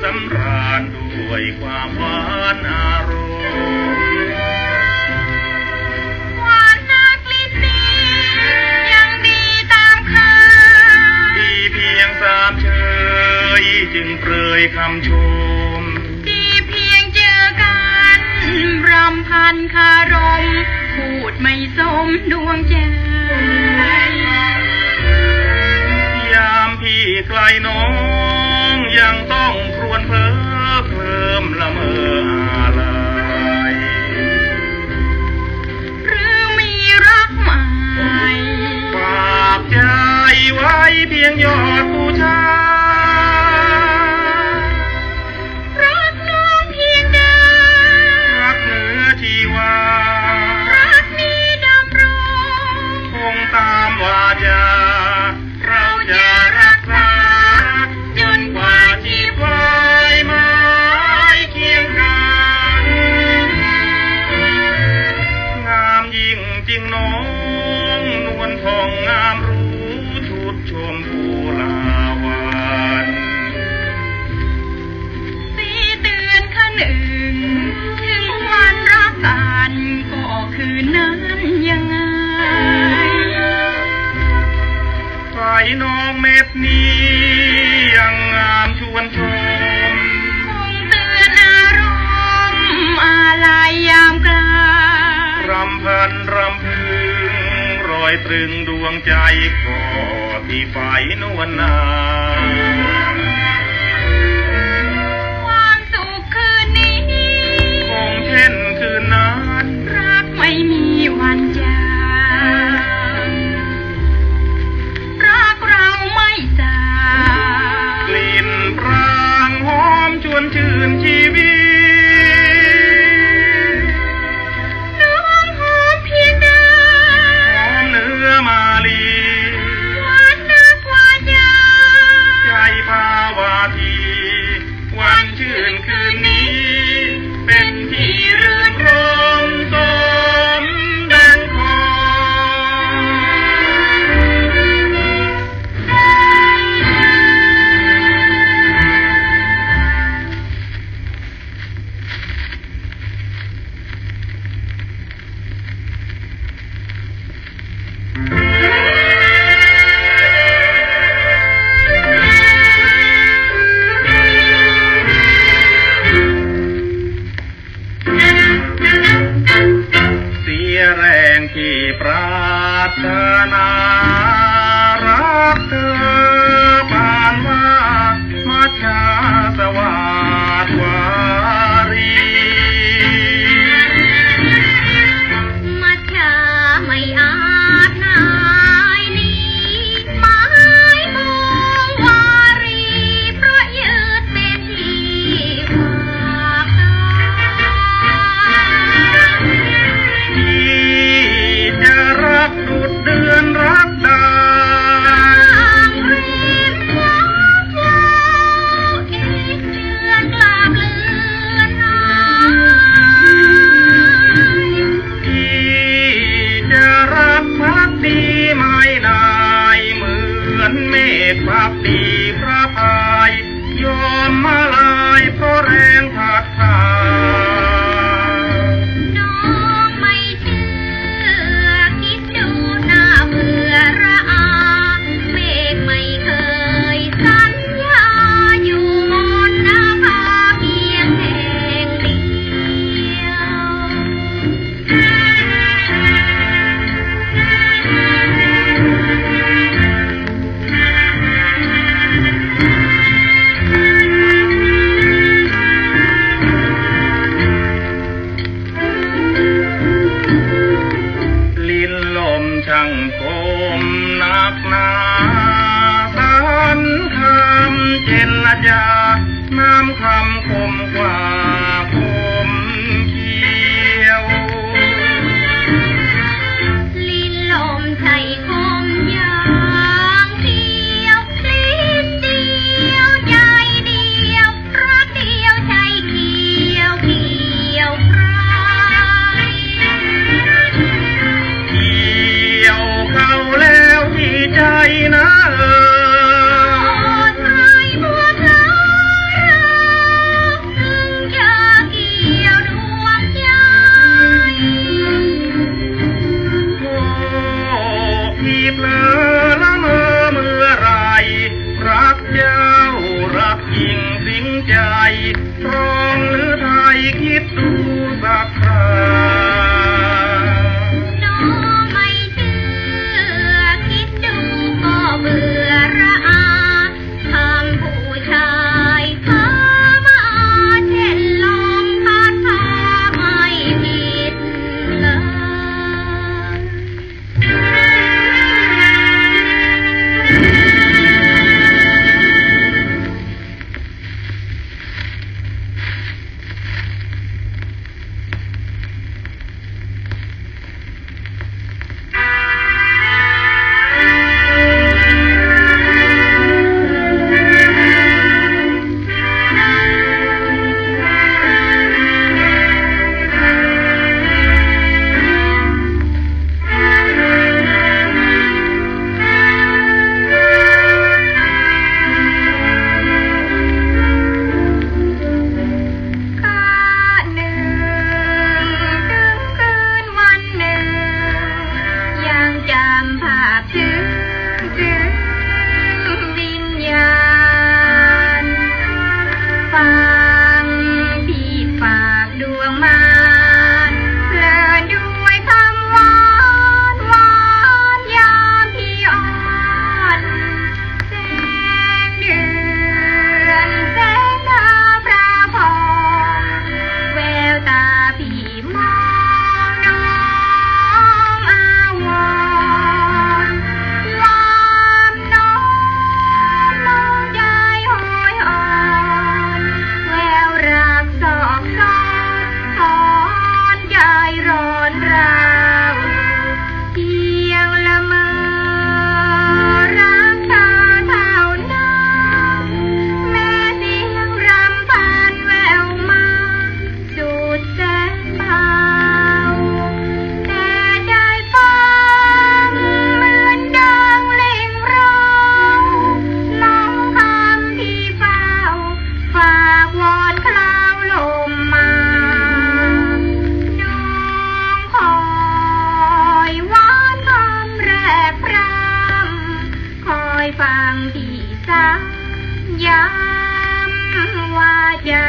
สำราญด้วยความหวานอารมณ์หวานนักลิ้นนี้ยังดีตามคาดีเพียงสามเชยจึงเปรยคำชมดีเพียงเจอกันรำพันคารมพูดไม่สมดวงใจยามพี่ไกลน้องยังต้องครวญเพ้อเคลิ้มละเมออะไรหรือมีรักใหม่ฝากใจไว้เพียงยอดผู้ชายรักน้องเพียงใดรักเหนือชีวารักนี้ดำรงคงตามวาจาเราจะรักษาจนกว่าชีพวายไม้เคียงกันงามยิ่งจริงน้องนวลทองงามรู้ชุดชมพูลาวันสีเตือนขนึงถึงวันรักกันก็คือนั้นยังไงไฟน้องเม็ดนี้ยังงามชวนชมคงเตือนอารมณ์อะไรยามกลางรำพันรำพึงรอยตรึงดวงใจก่อที่ไฟนวลนานความสุขคืนนี้คงเช่นคืนนั้นรักไม่มีวันจางรักเราไม่จางกลิ่นปรางหอมชวนชื่นชีวิตน้องหอมเพียงใดหอมเนื้อมาลีหวานนักว่าใจใจภาวาทีวันชื่นคืนนี้เป็นที่รื่นรมสมดังคอเสียแรงที่ปรารถนารักเธอปานว่ามัจฉาสวาทวารีมัจฉาไม่อาจนายนี้หมายมองวารีเพราะยืดเป็นที่ฝากตาที่จะรักดุจเดือนรักดารีบว้าวอีกเดือนกลาบเลือนหายที่จะรักพักดีไม่นายเหมือนเมฆพักดีพระพายยอมมาลายเพราะแรงพัดพาน้องไม่เชื่อคิดดูน่าเบื่อระอาเมฆไม่เคยสัญญาอยู่บนหน้าผาเพียงแห่งเดียวลิ้นลมช่างคมนักหนาสันคำเจรจาน้ำคำคมกว่าคมเขียวลิ้นลมใจคมอย่างเดียวลิ้นเดียวใจเดียวรักเดียวใจเกี่ยวเกี่ยวใครนะโอ้ใจบัวพลายอนเราเพียงละเมอรักเธอเท่านั้นแม้เสียงรำพันแววมาสุดแสนเบาแต่ได้ฟังเหมือนดังเล่งร้องร้องคำที่เฝ้าฝากวอนคลาวลมมาน้องคอยหวานคำแรกพรำคอยฟังที่สัญญาว่าจะ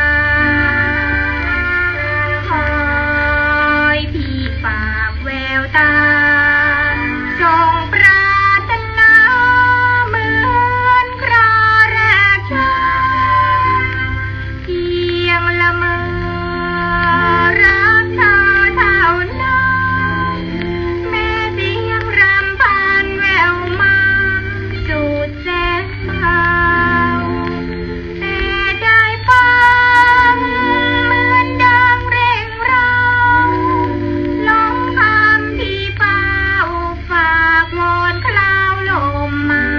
คอยพี่ฝากแววตาจงปรารถนาเหมือนคราแรกชาเพียงละเมอรักเธอเท่านั้นแม้เสียงรำพันแววมาสุดแสนเบาแต่ได้ฟังเหมือนดังเร่งร้องร้องคำที่เฝ้าฝากวอนคลาวลมมา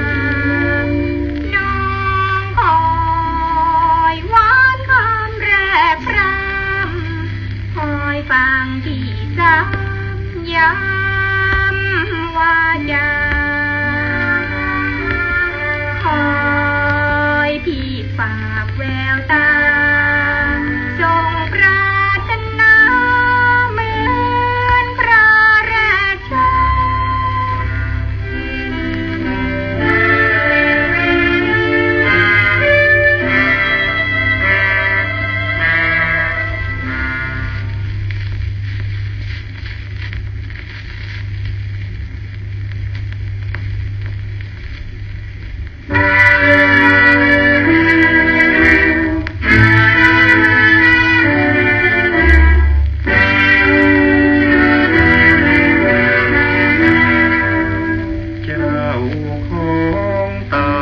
น้องคอยหวานคำแรกพรำคอยฟังที่สัญญาว่าจะคอยพี่ฝากแววตาจงปรารถนาเหมือนคราแรกชาเจ้าของตา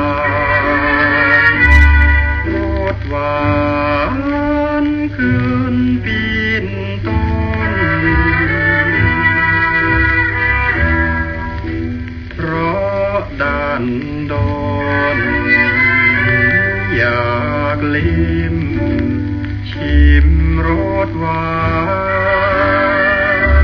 โปรดหวานคืนปีนต้นเพราะดันดนอยากลิ้มชิมรสหวาน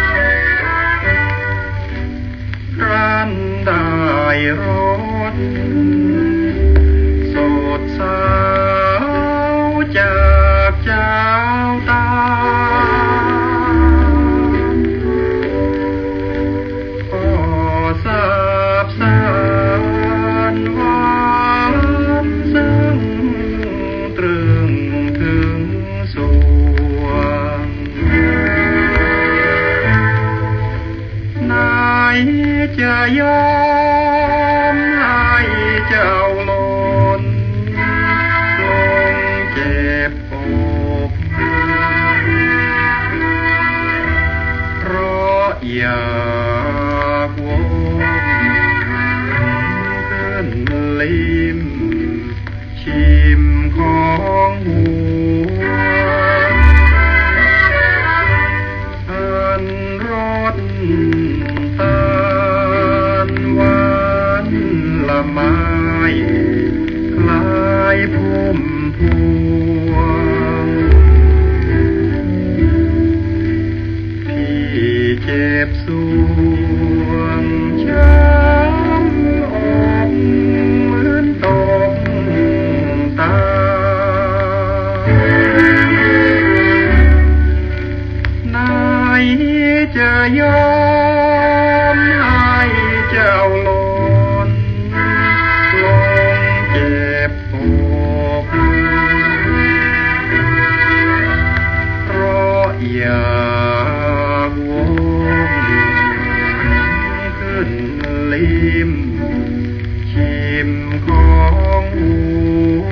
ครั้นได้รสสดสาวจากเจ้าตาก็สาบสานหวานซึ้งตรึงถึงสวงไหนจะยอมให้เจ้าหล่นลงเจ็บอกเพราะอยากวนขึ้นลิ้มชิมของหัวอันรสตาลหวานละไม้คล้ายพุ่มพวงพี่เจ็บสวงช้ำอกเหมือนตกตาไหนจะยอมให้เจ้าหล่นลงเจ็บอกเพราะอยากวนขึ้นลิ้มชิมของหัว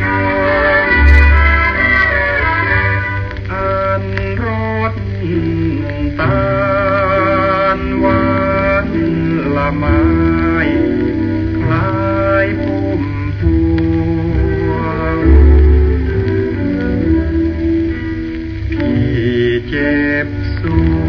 อันรสตาลหวานละไม้คล้ายพุ่มพวงพี่เจ็บสว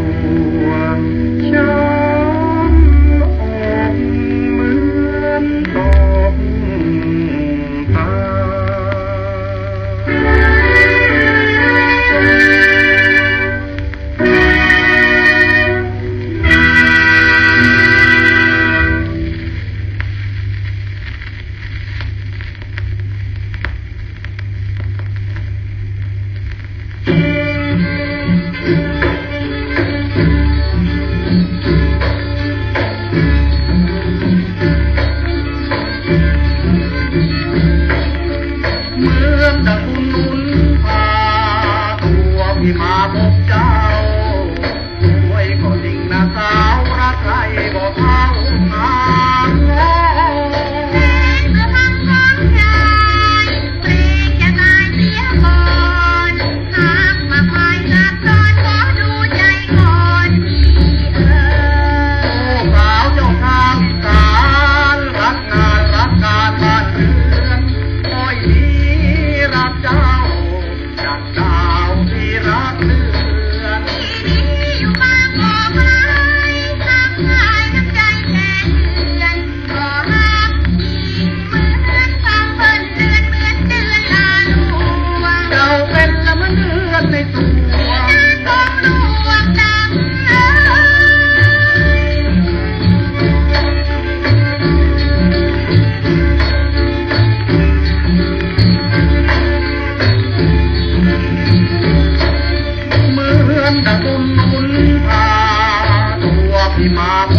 ที่มาพ